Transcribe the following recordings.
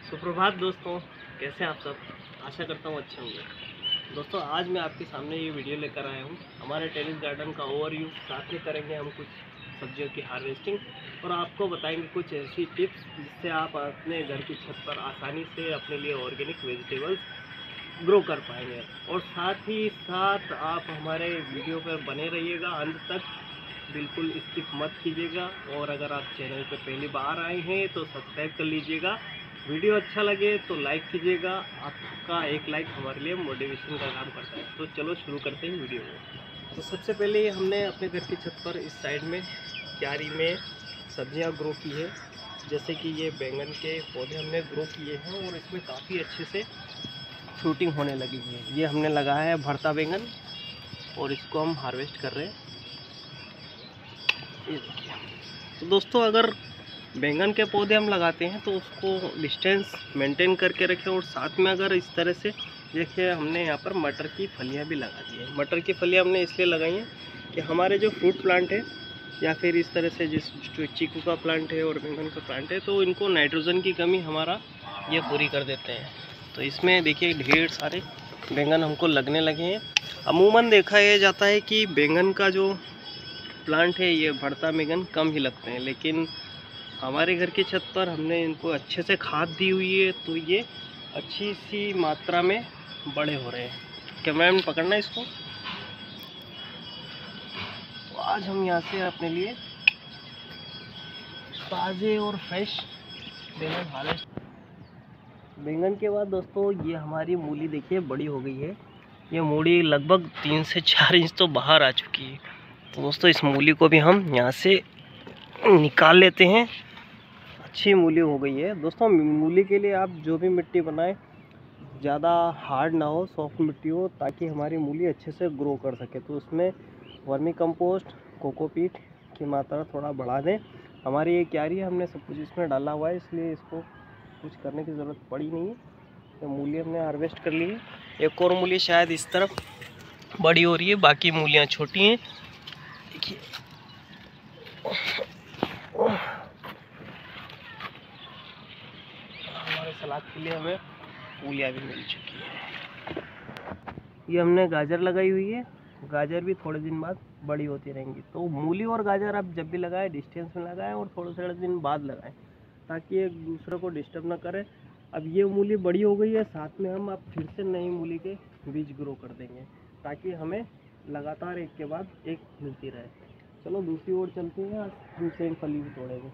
सुप्रभात दोस्तों, कैसे हैं आप सब। आशा करता हूँ अच्छे होंगे। दोस्तों, आज मैं आपके सामने ये वीडियो लेकर आया हूँ हमारे टेरेस गार्डन का ओवरव्यू। साथ में करेंगे हम कुछ सब्जियों की हार्वेस्टिंग और आपको बताएंगे कुछ ऐसी टिप्स जिससे आप अपने घर की छत पर आसानी से अपने लिए ऑर्गेनिक वेजिटेबल्स ग्रो कर पाएंगे। और साथ ही साथ आप हमारे वीडियो पर बने रहिएगा अंत तक, बिल्कुल स्किप मत कीजिएगा। और अगर आप चैनल पर पहली बार आए हैं तो सब्सक्राइब कर लीजिएगा। वीडियो अच्छा लगे तो लाइक कीजिएगा, आपका एक लाइक हमारे लिए मोटिवेशन का काम करता है। तो चलो शुरू करते हैं वीडियो को। तो सबसे पहले हमने अपने घर की छत पर इस साइड में क्यारी में सब्जियां ग्रो की है। जैसे कि ये बैंगन के पौधे हमने ग्रो किए हैं और इसमें काफ़ी अच्छे से फ्रूटिंग होने लगी है। ये हमने लगाया है भरता बैंगन और इसको हम हार्वेस्ट कर रहे हैं। ये देखिए। तो दोस्तों, अगर बैंगन के पौधे हम लगाते हैं तो उसको डिस्टेंस मेंटेन करके रखें। और साथ में अगर इस तरह से देखिए, हमने यहाँ पर मटर की फलियाँ भी लगा दी है। मटर की फलियाँ हमने इसलिए लगाई हैं कि हमारे जो फ्रूट प्लांट है या फिर इस तरह से जो चीकू का प्लांट है और बैंगन का प्लांट है, तो इनको नाइट्रोजन की कमी हमारा ये पूरी कर देते हैं। तो इसमें देखिए ढेर सारे बैंगन हमको लगने लगे हैं। अमूमन देखा यह जाता है कि बैंगन का जो प्लांट है ये भरता बैंगन कम ही लगते हैं, लेकिन हमारे घर की छत पर हमने इनको अच्छे से खाद दी हुई है तो ये अच्छी सी मात्रा में बड़े हो रहे हैं। कैमरामैन पकड़ना इसको। तो आज हम यहाँ से अपने लिए ताज़े और फ्रेश बैंगन हार्वेस्ट। बैंगन के बाद दोस्तों, ये हमारी मूली देखिए बड़ी हो गई है। ये मूली लगभग 3 से 4 इंच तो बाहर आ चुकी है। तो दोस्तों, इस मूली को भी हम यहाँ से निकाल लेते हैं। अच्छी मूली हो गई है। दोस्तों, मूली के लिए आप जो भी मिट्टी बनाएं ज़्यादा हार्ड ना हो, सॉफ्ट मिट्टी हो, ताकि हमारी मूली अच्छे से ग्रो कर सके। तो उसमें वर्मी कंपोस्ट, कोकोपीट की मात्रा थोड़ा बढ़ा दें। हमारी ये क्यारी है, हमने सब कुछ इसमें डाला हुआ है, इसलिए इसको कुछ करने की ज़रूरत पड़ी नहीं है। तो मूली हमने हार्वेस्ट कर ली है। एक और मूली शायद इस तरफ बड़ी हो रही है, बाकी मूलियाँ छोटी हैं। देखिए, हमारे सलाद के लिए हमें मूलियाँ भी मिल चुकी है। ये हमने गाजर लगाई हुई है। गाजर भी थोड़े दिन बाद बड़ी होती रहेंगी। तो मूली और गाजर आप जब भी लगाएं डिस्टेंस में लगाएं और थोड़े दिन बाद लगाएं, ताकि एक दूसरे को डिस्टर्ब ना करे। अब ये मूली बड़ी हो गई है, साथ में हम अब फिर से नई मूली के बीज ग्रो कर देंगे, ताकि हमें लगातार एक के बाद एक मिलती रहे। चलो दूसरी ओर चलते हैं। आज हम सेम फली भी तोड़ेंगे।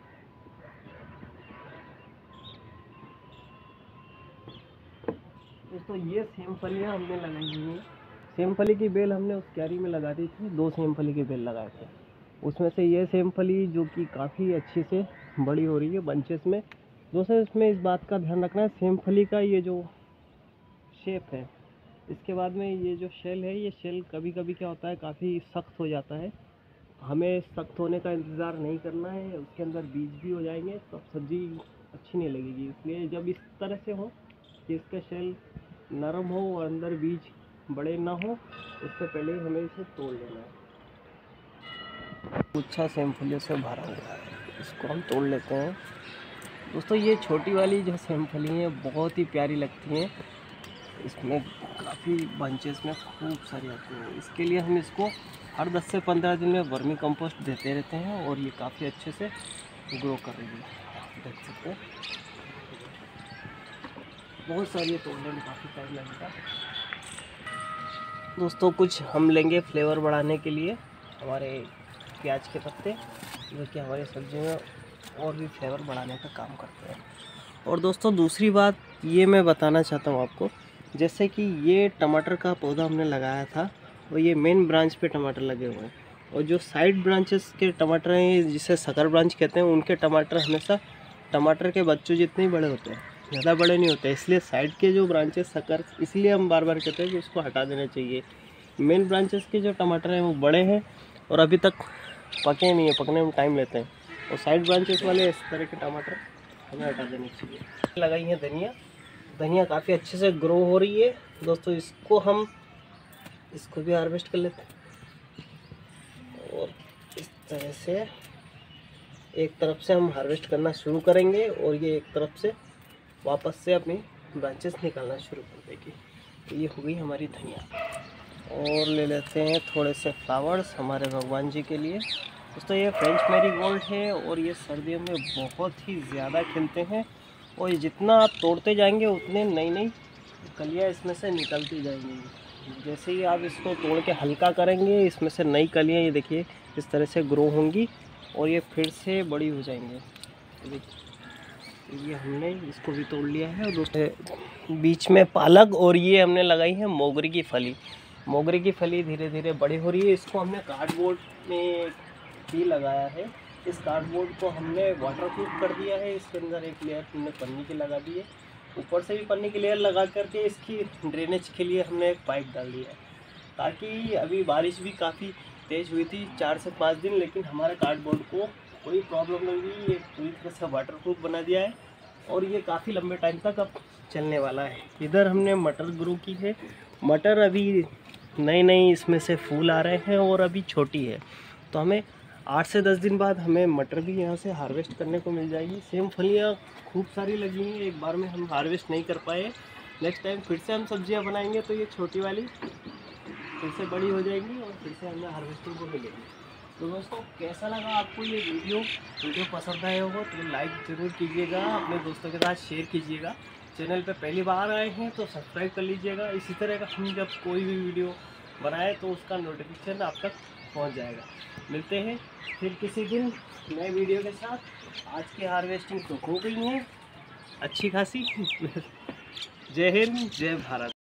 दोस्तों, ये सेम फलियाँ हमने लगाई हुई हैं। सेम फली की बेल हमने उस क्यारी में लगा दी थी। 2 सेम फली की बेल लगाए थे, उसमें से ये सेम फली जो कि काफ़ी अच्छी से बड़ी हो रही है बंचेस में। दोस्तों, इसमें इस बात का ध्यान रखना है, सेम फली का ये जो शेप है, इसके बाद में ये जो शेल है, ये शेल कभी कभी क्या होता है काफ़ी सख्त हो जाता है। हमें सख्त होने का इंतज़ार नहीं करना है, उसके अंदर बीज भी हो जाएंगे तो सब्ज़ी अच्छी नहीं लगेगी। इसलिए जब इस तरह से हो कि इसका शेल नरम हो और अंदर बीज बड़े ना हो, उससे पहले ही हमें इसे तोड़ लेना है। गुच्छा सेम फलियों से भरा हुआ है, इसको हम तोड़ लेते हैं। दोस्तों, ये छोटी वाली जो सेम फली हैं बहुत ही प्यारी लगती हैं। इसमें काफ़ी बंचेस में खूब सारी आती हैं। इसके लिए हम इसको हर 10 से 15 दिन में वर्मी कंपोस्ट देते रहते हैं और ये काफ़ी अच्छे से ग्रो कर रही है। देख सकते हैं बहुत सारी तोड़ने में काफ़ी टाइम लगेगा। दोस्तों, कुछ हम लेंगे फ्लेवर बढ़ाने के लिए हमारे प्याज के पत्ते, जो कि हमारी सब्जियों में और भी फ्लेवर बढ़ाने का काम करते हैं। और दोस्तों, दूसरी बात ये मैं बताना चाहता हूँ आपको, जैसे कि ये टमाटर का पौधा हमने लगाया था और ये मेन ब्रांच पे टमाटर लगे हुए हैं, और जो साइड ब्रांचेस के टमाटर हैं जिसे सकर ब्रांच कहते हैं, उनके टमाटर हमेशा टमाटर के बच्चों जितने ही बड़े होते हैं, ज़्यादा बड़े नहीं होते। इसलिए साइड के जो ब्रांचेस सकर, इसलिए हम बार बार कहते हैं कि उसको हटा देना चाहिए। मेन ब्रांचेस के जो टमाटर हैं वो बड़े हैं और अभी तक पके नहीं है, पकने में टाइम लेते हैं। और साइड ब्रांचेस वाले इस तरह के टमाटर हमें हटा देनी चाहिए। लगाई है धनिया। धनिया काफ़ी अच्छे से ग्रो हो रही है। दोस्तों, इसको भी हार्वेस्ट कर लेते हैं। और इस तरह से एक तरफ से हम हार्वेस्ट करना शुरू करेंगे और ये एक तरफ से वापस से अपनी ब्रांचेस निकालना शुरू कर देगी। तो ये हो गई हमारी धनिया। और ले लेते हैं थोड़े से फ्लावर्स हमारे भगवान जी के लिए। दोस्तों ये फ्रेंच मैरीगोल्ड है और ये सर्दियों में बहुत ही ज़्यादा खिलते हैं और जितना आप तोड़ते जाएंगे उतने नई नई कलियाँ इसमें से निकलती जाएंगी। जैसे ही आप इसको तोड़ के हल्का करेंगे इसमें से नई कलियाँ ये देखिए इस तरह से ग्रो होंगी और ये फिर से बड़ी हो जाएंगे। देखिए ये हमने इसको भी तोड़ लिया है। और दोस्तों बीच में पालक और ये हमने लगाई है मोगरे की फली। मोगरे की फली धीरे धीरे बड़ी हो रही है। इसको हमने कार्डबोर्ड में भी लगाया है। इस कार्डबोर्ड को हमने वाटरप्रूफ कर दिया है। इसके अंदर एक लेयर हमने पन्नी की लगा दी है, ऊपर से भी पन्नी की लेयर लगा करके इसकी ड्रेनेज के लिए हमने एक पाइप डाल दिया है, ताकि अभी बारिश भी काफ़ी तेज़ हुई थी 4 से 5 दिन, लेकिन हमारे कार्डबोर्ड को कोई प्रॉब्लम नहीं हुई। ये पूरी तरह से वाटरप्रूफ बना दिया है और ये काफ़ी लंबे टाइम तक अब चलने वाला है। इधर हमने मटर ग्रो की है। मटर अभी नई नई इसमें से फूल आ रहे हैं और अभी छोटी है, तो हमें 8 से 10 दिन बाद हमें मटर भी यहाँ से हार्वेस्ट करने को मिल जाएगी। सेम फलियाँ खूब सारी लगी हैं, एक बार में हम हार्वेस्ट नहीं कर पाए। नेक्स्ट टाइम फिर से हम सब्जियाँ बनाएंगे तो ये छोटी वाली फिर से बड़ी हो जाएगी और फिर से हमें हार्वेस्टिंग को मिलेगी। तो दोस्तों कैसा लगा आपको ये वीडियो पसंद आया होगा तो लाइक ज़रूर कीजिएगा, अपने दोस्तों के साथ शेयर कीजिएगा। चैनल पे पहली बार आए हैं तो सब्सक्राइब कर लीजिएगा। इसी तरह का हम जब कोई भी वीडियो बनाए तो उसका नोटिफिकेशन आप तक पहुंच जाएगा। मिलते हैं फिर किसी दिन नए वीडियो के साथ। आज की हार्वेस्टिंग तो हो गई है अच्छी खासी। जय हिंद, जय भारत।